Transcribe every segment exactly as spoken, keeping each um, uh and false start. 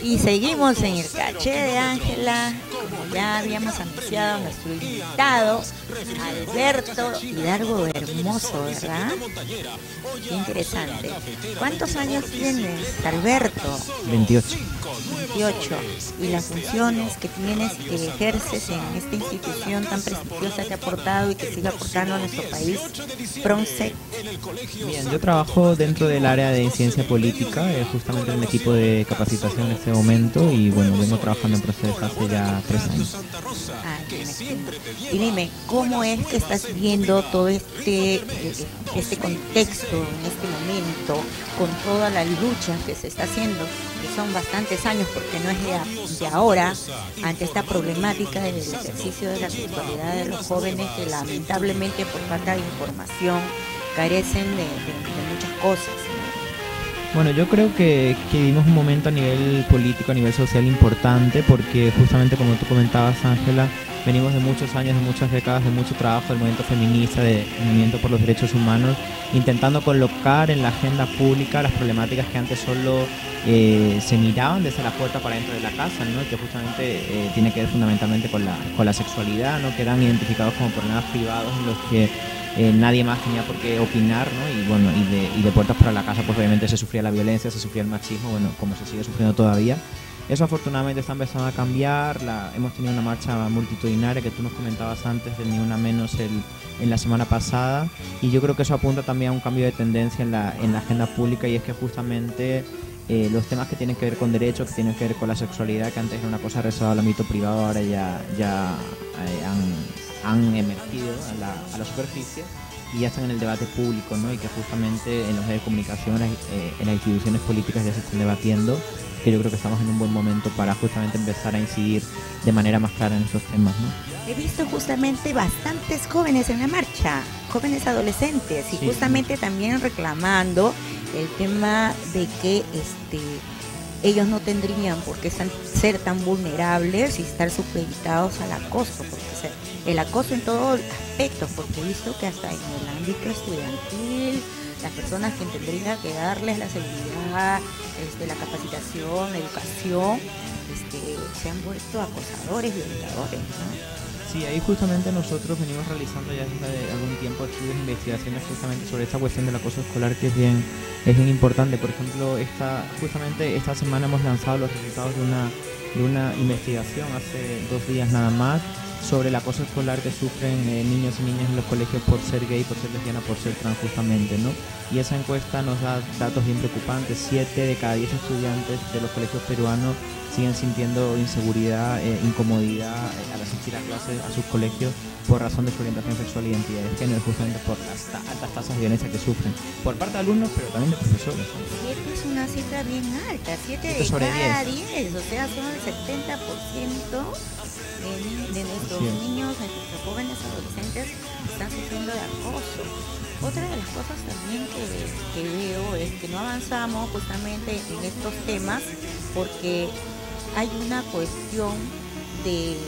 Y seguimos en el caché de Ángela, como ya habíamos anunciado, nuestro invitado, Alberto Hidalgo Hermoso, ¿verdad? Qué interesante. ¿Cuántos años tienes, Alberto? veintiocho. veintiocho. Y las funciones que tienes y que ejerces en esta institución tan prestigiosa que ha aportado y que sigue aportando a nuestro país, PRONCEC. Bien, yo trabajo dentro del área de ciencia política, eh, justamente en el equipo de capacitación en este momento, y bueno, vengo trabajando en PRONCEC hace ya tres años. Ah, y dime, ¿cómo es que estás viendo todo este, este contexto en este momento, con todas las luchas que se está haciendo, que son bastantes años, porque no es de, de ahora, ante esta problemática del ejercicio de la sexualidad de los jóvenes que lamentablemente por falta de información carecen de, de, de muchas cosas, ¿no? Bueno, yo creo que, que vivimos un momento a nivel político, a nivel social importante, porque justamente como tú comentabas, Ángela, venimos de muchos años, de muchas décadas, de mucho trabajo del movimiento feminista, del movimiento por los derechos humanos, intentando colocar en la agenda pública las problemáticas que antes solo eh, se miraban desde la puerta para dentro de la casa, ¿no? Y que justamente eh, tiene que ver fundamentalmente con la, con la sexualidad, ¿no? Que eran identificados como problemas privados en los que Eh, nadie más tenía por qué opinar, ¿no? Y bueno, y de, y de puertas para la casa pues obviamente se sufría la violencia, se sufría el machismo, bueno, como se sigue sufriendo todavía. Eso afortunadamente está empezando a cambiar. La, hemos tenido una marcha multitudinaria que tú nos comentabas antes, del Ni Una Menos, el, en la semana pasada, y yo creo que eso apunta también a un cambio de tendencia en la, en la agenda pública, y es que justamente eh, los temas que tienen que ver con derechos, que tienen que ver con la sexualidad, que antes era una cosa reservada al ámbito privado, ahora ya, ya eh, han... han emergido a la, a la superficie y ya están en el debate público, ¿no? Y que justamente en los medios de comunicación, eh, en las instituciones políticas ya se están debatiendo, que yo creo que estamos en un buen momento para justamente empezar a incidir de manera más clara en esos temas, ¿no? He visto justamente bastantes jóvenes en la marcha, jóvenes adolescentes, y sí, justamente sí. También reclamando el tema de que este ellos no tendrían por qué ser tan vulnerables y estar supeditados al acoso, porque se, el acoso en todos aspectos, porque he visto que hasta en el ámbito estudiantil, las personas que tendrían que darles la seguridad, este, la capacitación, la educación, este, se han vuelto acosadores, violentadores, ¿no? Sí, ahí justamente nosotros venimos realizando ya desde algún tiempo estudios e investigaciones justamente sobre esta cuestión del acoso escolar, que es bien, es bien importante. Por ejemplo, esta, justamente esta semana hemos lanzado los resultados de una, de una investigación hace dos días nada más, sobre el acoso escolar que sufren eh, niños y niñas en los colegios por ser gay, por ser lesbiana, por ser trans justamente, ¿no? Y esa encuesta nos da datos bien preocupantes. Siete de cada diez estudiantes de los colegios peruanos siguen sintiendo inseguridad, eh, incomodidad eh, al asistir a clases a sus colegios por razón de su orientación sexual e identidad de género, justamente por las ta altas tasas de violencia que sufren por parte de alumnos, pero también de profesores. Siete es una cifra bien alta, siete de cada diez, o sea, son el setenta por ciento de, de nuestros niños, de nuestros jóvenes adolescentes están sufriendo de acoso. Otra de las cosas también que, que veo es que no avanzamos justamente en estos temas porque hay una cuestión de,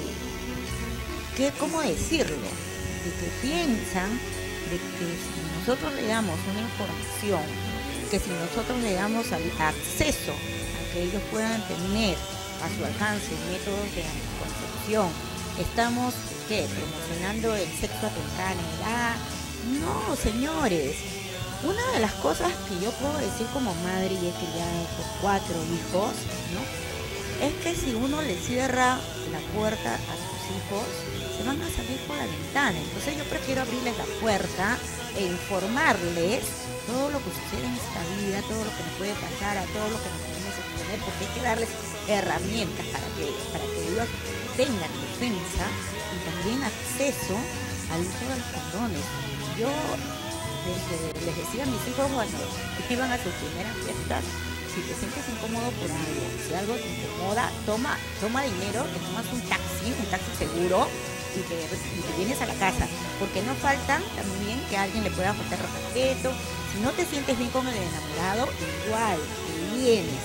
que, ¿cómo decirlo? De que piensan de que si nosotros le damos una información, que si nosotros le damos acceso a que ellos puedan tener a su alcance métodos de anticoncepción, estamos ¿qué? Promocionando el sexo a temprana edad. No, señores, una de las cosas que yo puedo decir como madre, y he criado por cuatro hijos, ¿no? Es que si uno le cierra la puerta a sus hijos, se van a salir por la ventana. Entonces yo prefiero abrirles la puerta e informarles todo lo que sucede en esta vida, todo lo que nos puede pasar, a todo lo que nos podemos exponer, porque hay que darles herramientas para que, para que ellos tengan defensa y también acceso al uso de los condones. Yo desde, les decía a mis hijos cuando iban a sus primeras fiestas, si te sientes incómodo por algo, si algo te incomoda, toma, toma dinero, te tomas un taxi, un taxi seguro, y te, y te vienes a la casa, porque no faltan también que a alguien le pueda faltar respeto. Si no te sientes bien con el enamorado, igual, te vienes.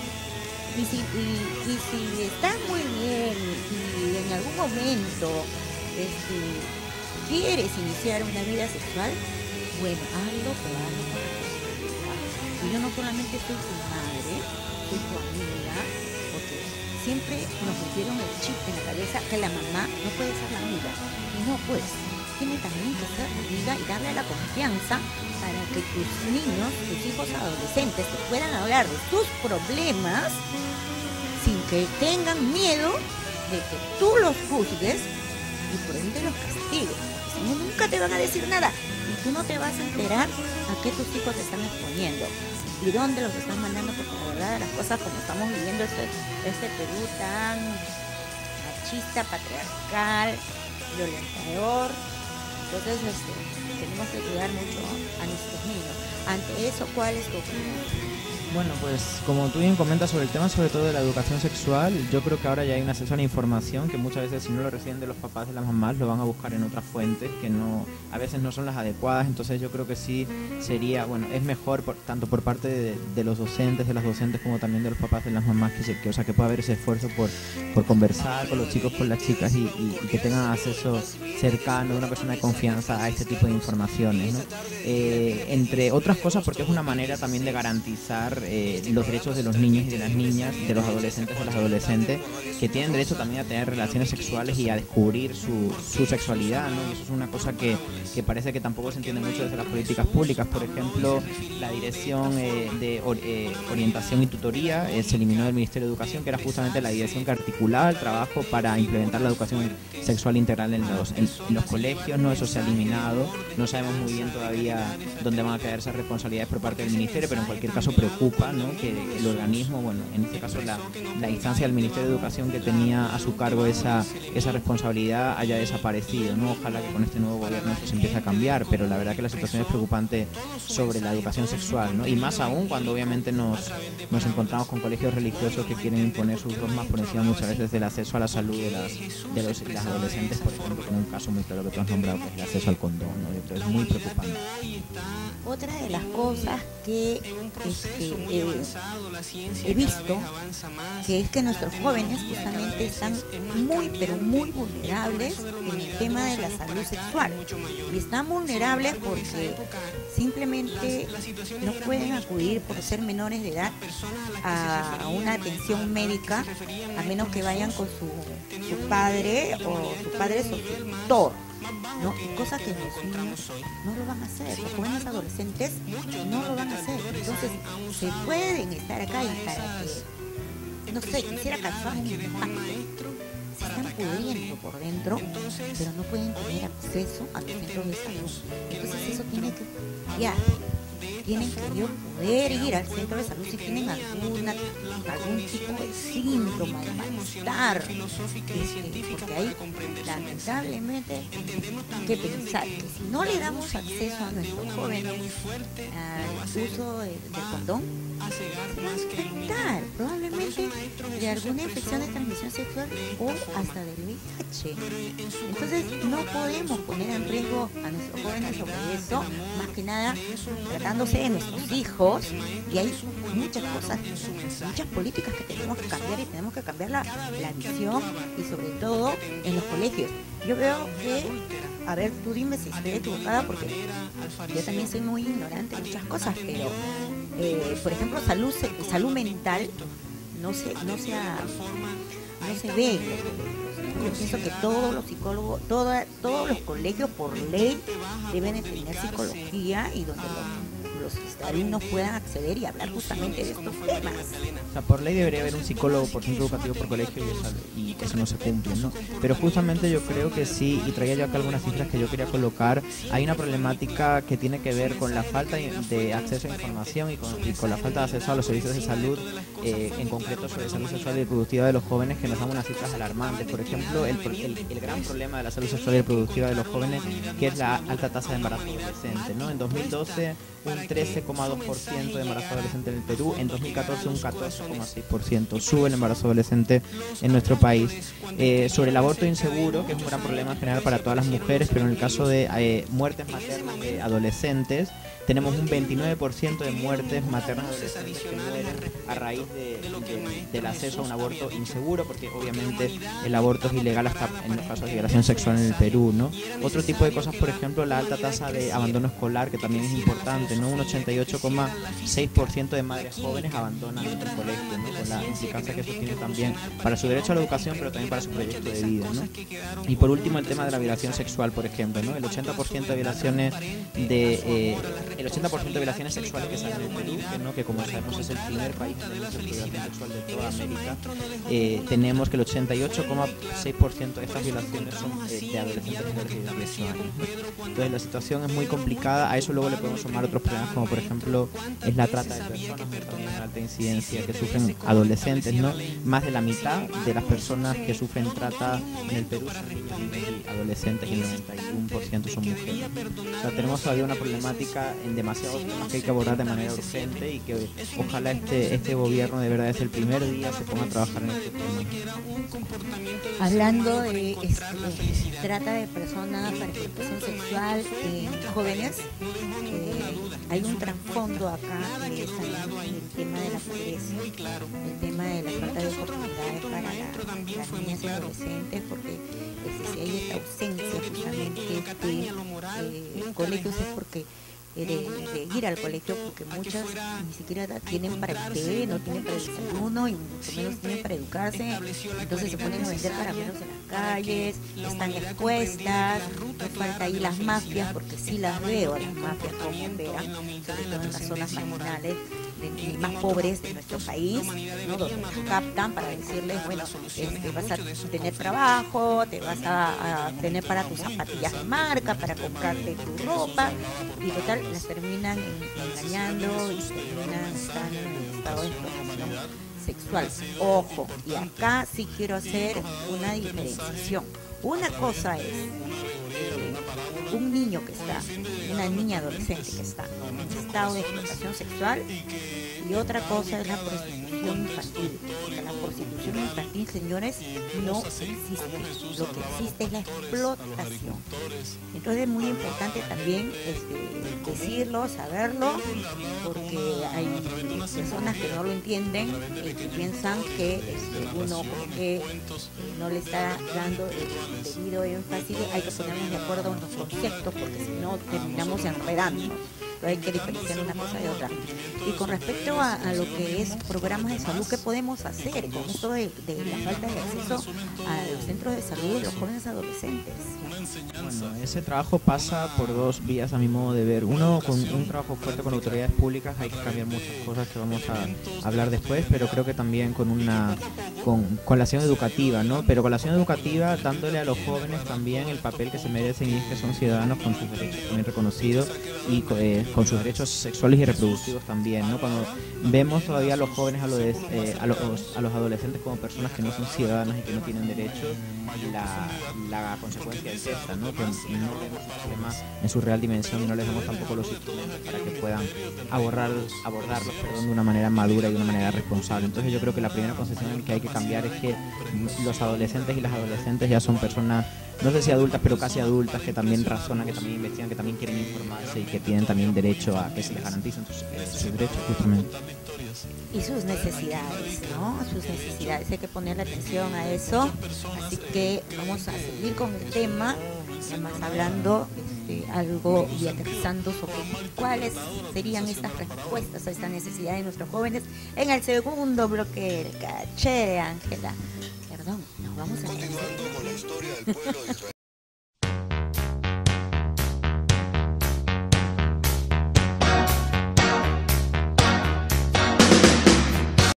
Y si, y, y si estás muy bien y en algún momento este, quieres iniciar una vida sexual, bueno, hazlo, pero hazlo con responsabilidad. Y yo no solamente soy tu madre, soy tu amiga, porque porque siempre nos metieron el chip en la cabeza que la mamá no puede ser la amiga. Y no, pues, tiene también que ser amiga y darle la confianza para que tus niños, tus hijos adolescentes, te puedan hablar de tus problemas sin que tengan miedo de que tú los juzgues y por ende los castigues. Si no, nunca te van a decir nada y tú no te vas a enterar a qué tus hijos te están exponiendo y dónde los están mandando, porque la verdad de las cosas, como estamos viviendo este, este Perú tan machista, patriarcal, violentador, entonces este, tenemos que cuidar mucho a nuestros niños. Ante eso, ¿cuál es tu opinión? Bueno, pues como tú bien comentas sobre el tema, sobre todo de la educación sexual, yo creo que ahora ya hay un acceso a la información que muchas veces, si no lo reciben de los papás, de las mamás, lo van a buscar en otras fuentes que no, a veces no son las adecuadas. Entonces yo creo que sí sería, bueno, es mejor por, tanto por parte de, de los docentes, de las docentes, como también de los papás, de las mamás, que, se, que o sea, que pueda haber ese esfuerzo por, por conversar con los chicos, con las chicas y, y, y que tengan acceso cercano de una persona de confianza a este tipo de informaciones, ¿no? Eh, entre otras cosas, porque es una manera también de garantizar Eh, los derechos de los niños y de las niñas, de los adolescentes y de las adolescentes, que tienen derecho también a tener relaciones sexuales y a descubrir su, su sexualidad, ¿no? Y eso es una cosa que, que parece que tampoco se entiende mucho desde las políticas públicas. Por ejemplo, la Dirección eh, de or, eh, Orientación y Tutoría eh, se eliminó del Ministerio de Educación, que era justamente la dirección que articulaba el trabajo para implementar la educación sexual integral en los, en, en los colegios, ¿no? Eso se ha eliminado. No sabemos muy bien todavía dónde van a quedar esas responsabilidades por parte del Ministerio, pero en cualquier caso preocupa, ¿no? Que el organismo, bueno, en este caso la, la instancia del Ministerio de Educación que tenía a su cargo esa, esa responsabilidad haya desaparecido, ¿no? Ojalá que con este nuevo gobierno esto se empiece a cambiar, pero la verdad que la situación es preocupante sobre la educación sexual, ¿no? Y más aún cuando obviamente nos, nos encontramos con colegios religiosos que quieren imponer sus dogmas por encima muchas veces del acceso a la salud de las, de los, las adolescentes, por ejemplo, con un caso muy claro que tú has nombrado, que es el acceso al condón, ¿no? Yo creo que es muy preocupante. Otra de las cosas que este, eh, he visto, que es que nuestros jóvenes justamente están muy, pero muy vulnerables en el tema de la salud sexual. Y están vulnerables porque simplemente no pueden acudir por ser menores de edad a una atención médica, a menos que vayan con su, su padre o su padre es su tutor, ¿no? Y cosas que los niños no lo van a hacer, los jóvenes adolescentes no lo van a hacer. Entonces se pueden estar acá y para que, no sé, quisiera causar un impacto, se están pudriendo por dentro, pero no pueden tener acceso a los centros de salud. Entonces eso tiene que cambiar. Tienen que ellos poder ir al centro de salud si tienen alguna, algún tipo de síntoma de malestar, este, porque ahí lamentablemente hay que pensar que si no le damos acceso a nuestros jóvenes al uso de, del condón, se van a infectar probablemente de alguna infección de transmisión sexual o hasta del V I H. Entonces no podemos poner en riesgo a nuestros jóvenes sobre eso, más que nada tratándose de nuestros hijos, y hay muchas cosas, muchas políticas que tenemos que cambiar y tenemos que cambiar la, la visión y sobre todo en los colegios. Yo veo que, a ver, tú dime si estoy equivocada porque yo también soy muy ignorante en muchas cosas, pero eh, por ejemplo salud salud mental no se no se ha, no se ve en los colegios. Yo pienso que todos los psicólogos, toda, todos los colegios por ley deben de tener psicología y donde los, los alumnos puedan acceder y hablar justamente de estos temas. O sea, por ley debería haber un psicólogo por centro educativo por colegio y eso, y eso no se cumple, ¿no? Pero justamente yo creo que sí, y traía yo acá algunas cifras que yo quería colocar. Hay una problemática que tiene que ver con la falta de acceso a información y con, y con la falta de acceso a los servicios de salud, eh, en concreto sobre salud sexual y reproductiva de los jóvenes, que nos dan unas cifras alarmantes. Por ejemplo, el, el, el gran problema de la salud sexual y reproductiva de los jóvenes, que es la alta tasa de embarazo adolescente, ¿no? En dos mil doce un trece coma dos por ciento de embarazo adolescente en el Perú, en dos mil catorce un catorce coma seis por ciento sube el embarazo adolescente en nuestro país. Eh, sobre el aborto inseguro, que es un gran problema en general para todas las mujeres, pero en el caso de eh, muertes maternas de adolescentes, tenemos un veintinueve por ciento de muertes maternas adolescentes que mueren a raíz de, de, del acceso a un aborto inseguro, porque obviamente el aborto es ilegal hasta en los casos de violación sexual en el Perú, ¿no? Otro tipo de cosas, por ejemplo, la alta tasa de abandono escolar, que también es importante, ¿no? Uno ochenta y ocho coma seis por ciento de madres jóvenes abandonan el colegio, ¿no? Con la implicancia que eso tiene también para su derecho a la educación, pero también para su proyecto de vida, ¿no? Y por último, el tema de la violación sexual, por ejemplo, ¿no? El ochenta por ciento de violaciones de eh, el ochenta por ciento de violaciones sexuales que salen del Perú, que, ¿no? que como sabemos es el primer país en el de violación sexual de toda América, eh, tenemos que el ochenta y ocho coma seis por ciento de estas violaciones son eh, de adolescentes menores de dieciocho años, ¿no? Entonces la situación es muy complicada. A eso luego le podemos sumar otros problemas como por ejemplo es la trata de personas, ¿no? También una alta incidencia que sufren adolescentes, ¿no? Más de la mitad de las personas que sufren trata en el Perú son niños y adolescentes y el noventa y uno por ciento son mujeres. O sea, tenemos todavía una problemática en demasiados temas que hay que abordar de manera urgente y que ojalá este, este gobierno de verdad desde el primer día se ponga a trabajar en este tema. Hablando de este, trata de personas para explotación sexual en jóvenes, eh, hay un trasfondo acá que es también el tema de la pobreza, el tema de la falta de oportunidades para la, las niñas y adolescentes, porque este, si hay esta ausencia justamente de eh, colegios es porque De, de ir al colegio, porque muchas ni siquiera tienen para el té, no tienen para el desayuno y mucho menos tienen para educarse, entonces se ponen a vender caramelos en las calles, están expuestas, nos falta ahí las mafias, porque sí las veo a las mafias como operan, sobre todo en las zonas marginales de, más pobres de nuestro país, ¿no? Donde las captan para decirles, bueno, este, vas a tener trabajo, te vas a, a tener para tus zapatillas de marca, para comprarte tu ropa, y total las terminan engañando y terminan estando en el estado de explotación sexual. Ojo, y acá sí quiero hacer una diferenciación. Una cosa es eh, un niño que está, una niña adolescente que está en estado de explotación sexual, y otra cosa es la prostitución infantil. Porque la prostitución infantil, señores, no existe. Lo que existe es la explotación. Entonces es muy importante también este, decirlo, saberlo, porque hay personas que no lo entienden y que piensan que este, uno porque no le está dando el debido énfasis, hay que ponernos de acuerdo en los conceptos, porque si no terminamos enredándonos. Pero hay que diferenciar una cosa de otra. Y con respecto a, a lo que es programas de salud, ¿qué podemos hacer con esto de, de la falta de acceso a los centros de salud de los jóvenes adolescentes? Bueno, ese trabajo pasa por dos vías a mi modo de ver. Uno, con un trabajo fuerte con autoridades públicas, hay que cambiar muchas cosas que vamos a hablar después, pero creo que también con una con, con la acción educativa, ¿no? Pero con la acción educativa dándole a los jóvenes también el papel que se merecen, y es que son ciudadanos con sus derechos también reconocidos y eh, con sus derechos sexuales y reproductivos también, ¿no? Cuando vemos todavía a los jóvenes, a los, eh, a los, a los adolescentes como personas que no son ciudadanas y que no tienen derechos, la, la consecuencia es esta, ¿no? Que no vemos el problema en su real dimensión y no les damos tampoco los instrumentos para que puedan abordar, abordarlos perdón, de una manera madura y de una manera responsable. Entonces yo creo que la primera concepción que hay que cambiar es que los adolescentes y las adolescentes ya son personas, no sé si adultas, pero casi adultas, que también razonan, que también investigan, que también quieren informarse y que tienen también derecho a que se les garanticen sus, eh, sus derechos justamente. Y sus necesidades, ¿no? Sus necesidades, hay que ponerle atención a eso. Así que vamos a seguir con el tema, además hablando este, algo y aterrizando sobre cuáles serían estas respuestas a estas necesidades de nuestros jóvenes en el segundo bloque del Caché de Ángela. Perdón, nos vamos a